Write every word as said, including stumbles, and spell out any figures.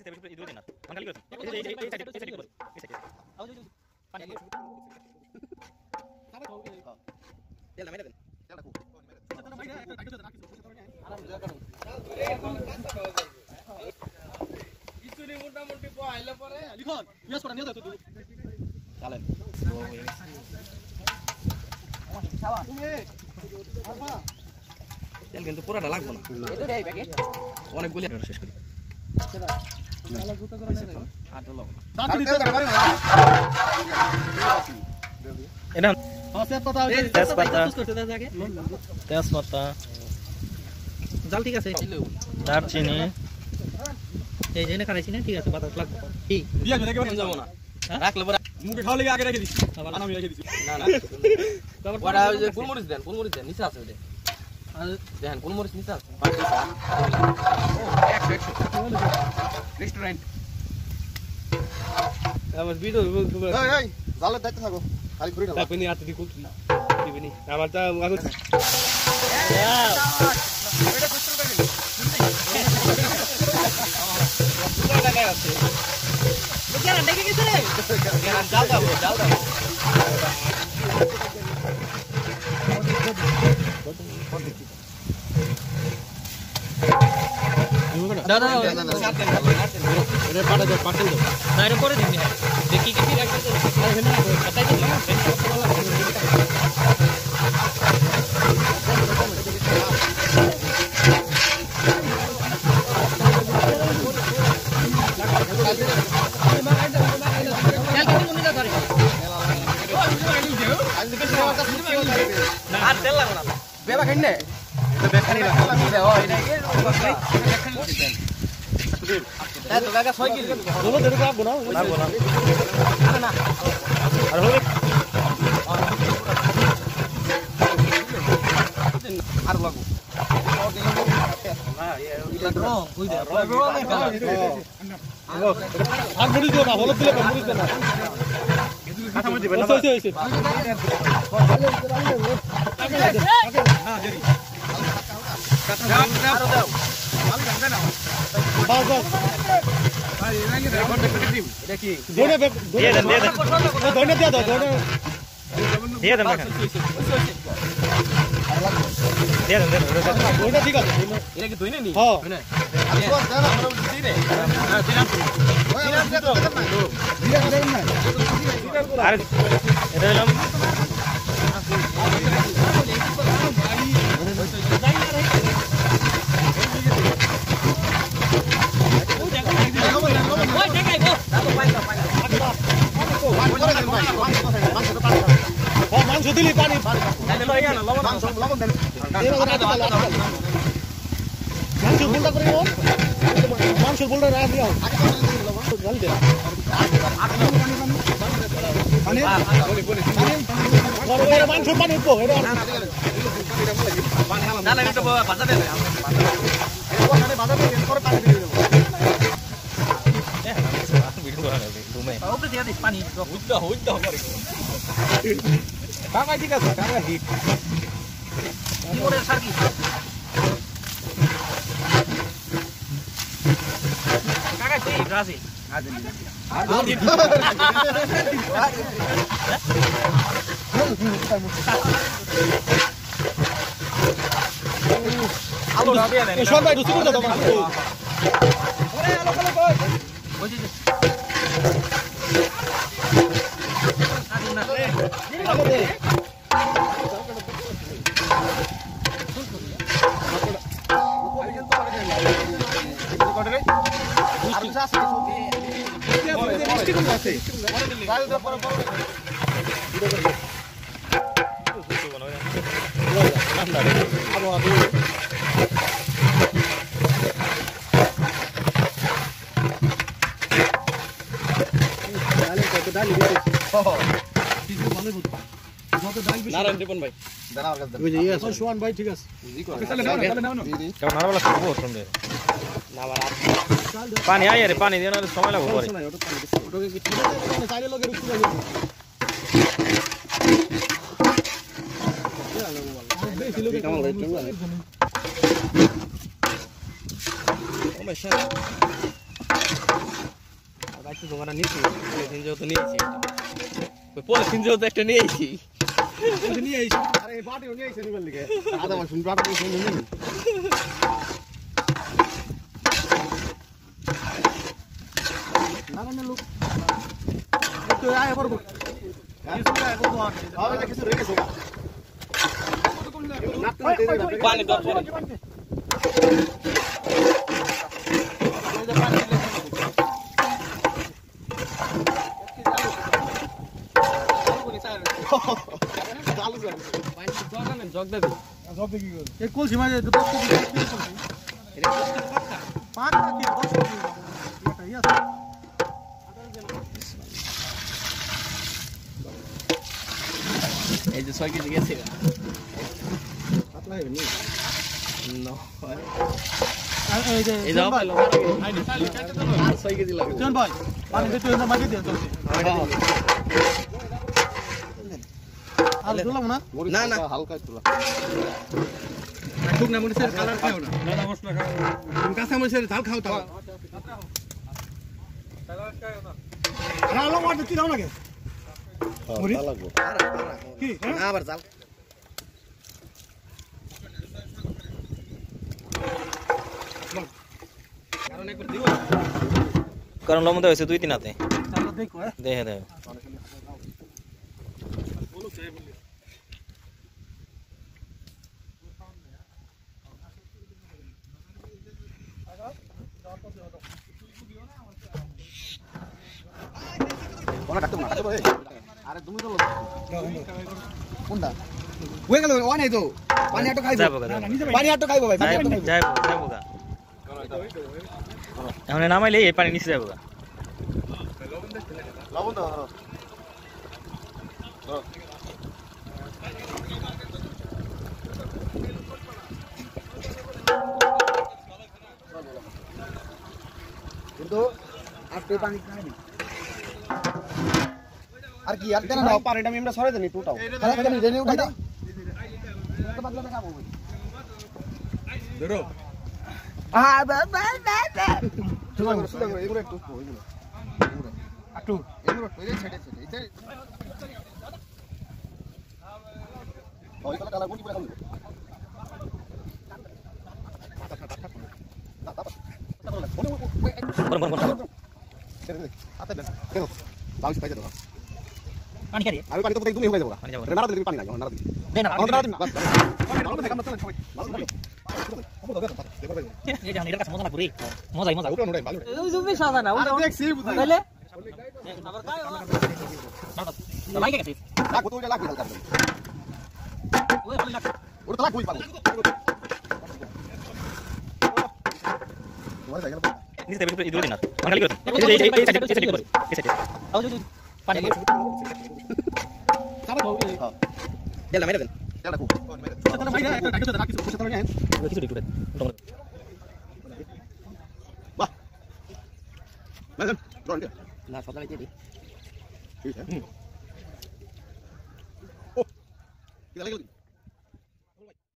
বেশি দুই দিন না মানে খালি করছ এই এই এই সাইডে এই সাইডে করছ এই সাইডে আও যাই যাই পানি খাবে খাও তেল নামাই দেন তেল রাখো কিছু নেই মোটামুটি পাইলে পরে লিখন ইয়েস করে নিয়ে যাও তুই চলেন খাওয়া তুমি আরবা তেল কিন্তু পুরাটা লাগবে না এই তো দেই প্যাকেট অনেক গুলি শেষ করি চলো নালা জুতা করে নিয়ে আর তো লাও তেল করে পারি না এটা তেজপাতা তেজপাতা তেজপাতা জাল ঠিক আছে দারচিনি এই জেনে খাইছি না ঠিক আছে পাতা লাগবে কি দিয়া করে কেমন যাব না রাখলে পরে মুখে খাওয়া লাগি আগে রেখে দিছি আনা আমি রেখে দিছি না না তারপর ওটা ওই যে কোন মরিচ দেন কোন মরিচ দেন নিচে আছে ওটা আর দেখেন কোন মরিচ নিচে আছে রেস্টুরেন্ট আমার ভিডিও এই এই জালে দেখতে থাকো খালি ঘুরে না আপনি হাতে দি কোন দিবেনি আমার তা আগে এটা কষ্ট করে দিন সুন্দর জায়গা আছে কেন দেখে গেছে রে কেন জাল দাও জাল দাও না না না না সাথে এটা পাটা দাও পাটা দাও না এটা করে দিন দেখি কি ঠিক আছে আর এখানে কথাই তো না আর তেল লাগবে না বেবা খাইনে তো বেখানি লাগবে ও এটা কি এই তো কাকা ছয় কেজি দোনো দেরো লাগবে না লাগবে না আরে না আর হবে আর লাগবে না এটা রং কই দে আর মুড়ি দিও না হলুদ দিলে মুড়ি দিও না কথা মত দিবেন না হইছে হইছে না দেরি কাটা দাও দাও মাল গঙ্গা না বাস বাস ভাই এনাকে রেকর্ড করে দিম এটা কি দোনে দিয়ে দেন দিয়ে দেন দোনে দিয়ে দাও দোনে দিয়ে দেন দেখেন দিয়ে দেন ওটা ঠিক আছে এটা কি দইনে নি হ্যাঁ দইনে আমরা দিই রে হ্যাঁ দিলাম দিলাম তো দিলাম দেন না আরে এটা দিলাম মাংস দিলি পানি মাংস বোলটা করে মাংস বোলটা রাখ দিও মাংস পানি উঠবো পানি কাকা ঠিক আছে কাকা ঠিক কি করে সার্কি কাকা কি রাজি আজ নি আলো না দিয়ে দেন শোন ভাই রুচি করে দাও ওরে আলো আলো কই বুঝি আলো দে নারায়ণ রিপন ভাই ওই যে ইয়েস সোহান ভাই ঠিক আছে চলে নাও চলে নাও কেন নারবালা খাবো সঙ্গে না আবার পানি আয় রে পানি দিও না সময় লাগবে পরে ওটাকে কি ঠিক আছে চাইলে লগে রুকতে যাবে বেশি লোকে কামাল রে চল ও মাশাআল্লাহ একটু জমাটা নিয়েছি পলিথিন যেহেতু নিয়েছি ওই পলিথিন যেহেতু একটা নিয়েছি নিয়ে আইছি আরে বাটিও নিয়ে আইছি নিবেন লিগে আদা মাসুন বাটি নিয়ে নিন না না লোক তো আয় করব কিছু আয় করব আরে কিছু রেখে গেছে পানি দাও জগ দেবে জগ দেখি এই কলসি মাঝে দশ কেজি এটা পাকা পাকা কি দশ কেজি এটা ইয়া এই যে ছয় কেজি গেছে পাতলা হবে নি নো আর এই যে এই দাও পাইলো আইনি চালি চাইতে দাও আর ছয় কেজি লাগে জন ভাই পানি দিতে না মাটি দিয়ে চলছে আর দিলাম না না না হালকা তুলা শুকনা মরিচের কালার খাও না দাদা মশলা খাও তুমি কাঁচা মরিচের ঝাল খাও তাও কালার খাও না আর আলো মার দিতে দাও না কে মরিচ লাগবে কি না আবার ঝাল কারণ একবার দিও কারণ লম্বা হয়েছে দুই তিন হাতে চলো দেখো দেখে দেখো কোনা কাটতো না কাটতো আরে তুমি তো কোনটা ওই গেল ওই নাই তো পানি আটো খাইবো পানি আটো খাইবো ভাই যাইবো যাইবো গা এখন নামাইলে এই পানি নিচে যাবো গা লবণ দাও হ্যাঁ কিন্তু আটে পানি খাই আর কি আর দেন না পানিটা আমি আমরা সরে দেনি টুটাও খালি খালি দেনি উঠাই দাও তো বদলা দেখাবো ভাই ধরো আ বা বা বা চলো চলো এগুলো একটু এগুলো আটু এগুলো টইলে ছেড়ে ছেড়ে এই ওই কলা কালা গুটি পুরা খাবো কোন কোন কোন আতে দেন কেন বাউন্স পাইতে দাও পানি খাই আমি পানি তো প্রত্যেক দিনই হয়ে যাবো পানি যাবো না না দিবি পানি লাগে না দিবি দে না না দিবি বাস ভালো থেকে কাম চলে সবাই ভালো থাকে এই যে এর কাছে মজা না করি মজাই মজা ওটা নোড়াই ভালো ওই জমি সাদা না আরে দেখছি বুঝাই তাহলে আবার কাই না লাইকে গেছে না কত ওটা লাগবে হালকা ওই পানি লাগছে ওটা লাগবে পাবো তোমার জায়গা নিচে তেল ইদুল দিন না খালি করতে এই এই এই সাইডে এই সাইডে করে এই সাইডে আও যে পানি খাবার হ্যাঁ দেলা মেরে দেন দেলা কো সেটা মাইরা একটা কাটতে রাখি সেটা নিয়ে কিছু একটু দম বাহ মেরেন ড্রোন দে না সব লাগে দি ঠিক আছে ও কি লাগে